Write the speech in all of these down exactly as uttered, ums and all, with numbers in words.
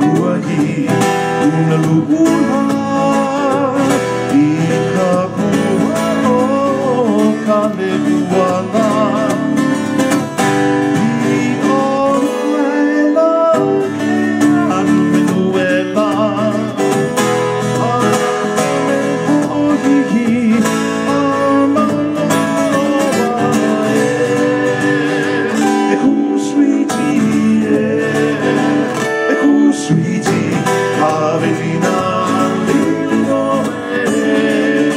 Hawai'i, una luna, I ka pua o ka lepuala. I Onuela ke anu menuela, a me hohihi, a malaloa e, e ku sweetie e, e ku sweetie, Avelina lilo e.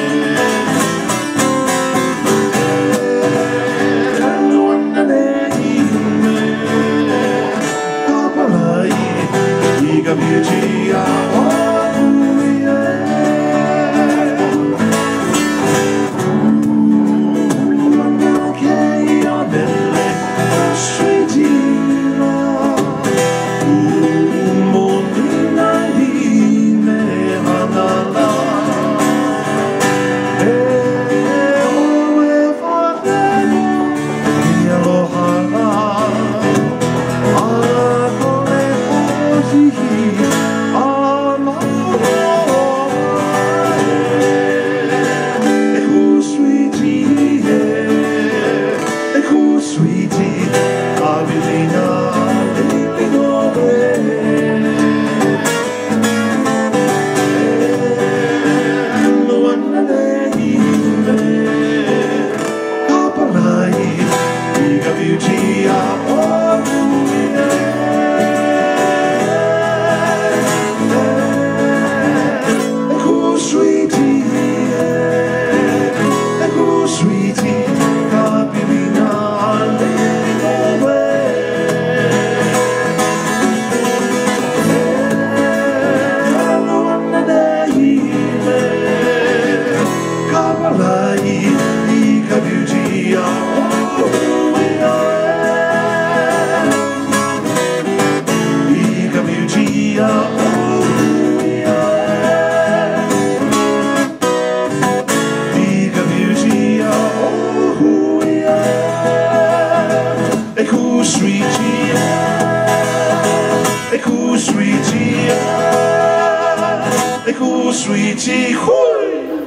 Sweetie, hui!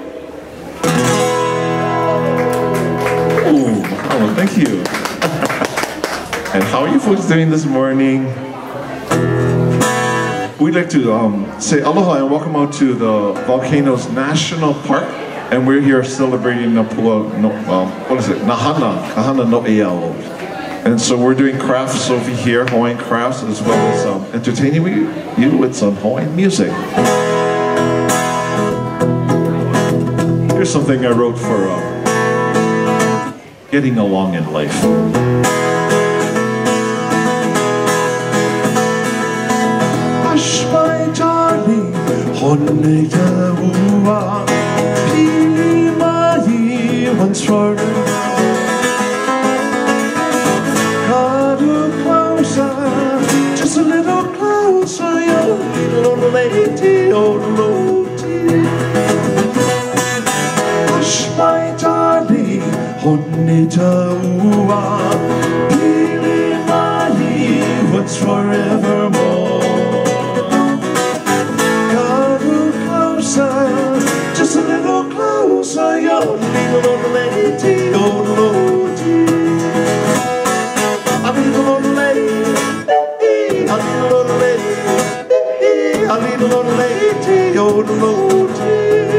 Ooh, oh, thank you. And how are you folks doing this morning? We'd like to um, say aloha and welcome out to the Volcanoes National Park. And we're here celebrating the pua, no, um, what is it? Na Hana, Na Hana no Ealo. And so we're doing crafts over here, Hawaiian crafts, as well as um, entertaining you with some Hawaiian music. Here's something I wrote for uh, getting along in life. Hush, my darling, honne ta ua, pili mai once forever. Cuddle closer, just a little closer, you little lady, oh lady. My darling, honne ta ua, pili mai once forevermore. Cuddle closer, just a little closer, yo, little lady, oh lady. A little lady, a little lady, a little lady, oh lady.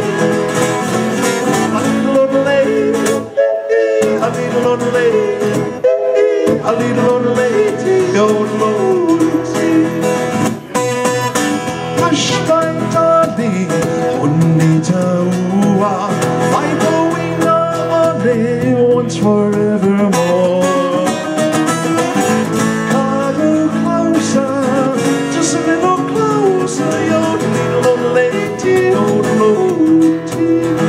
A little old lady, a little old lady, old lady. Hush, my darling, honne ta ua, my going on once forevermore. Cuddle closer, just a little closer, your little old lady, old lady.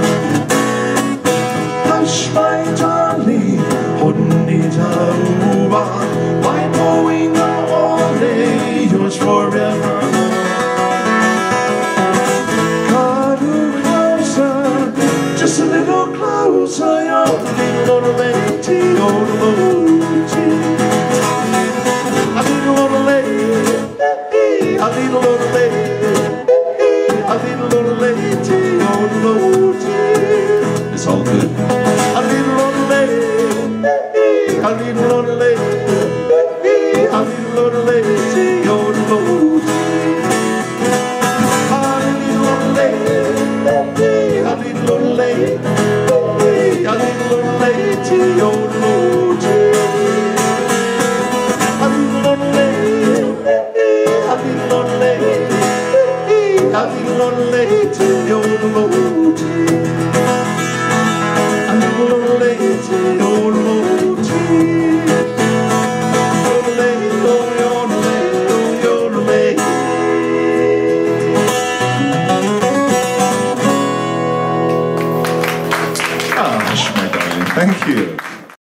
Hush, my darling, honne ta ua, my going on yours forever. Cuddle closer, just a little closer, your little lady, old lady. A little old lady, a little old lady. te o lo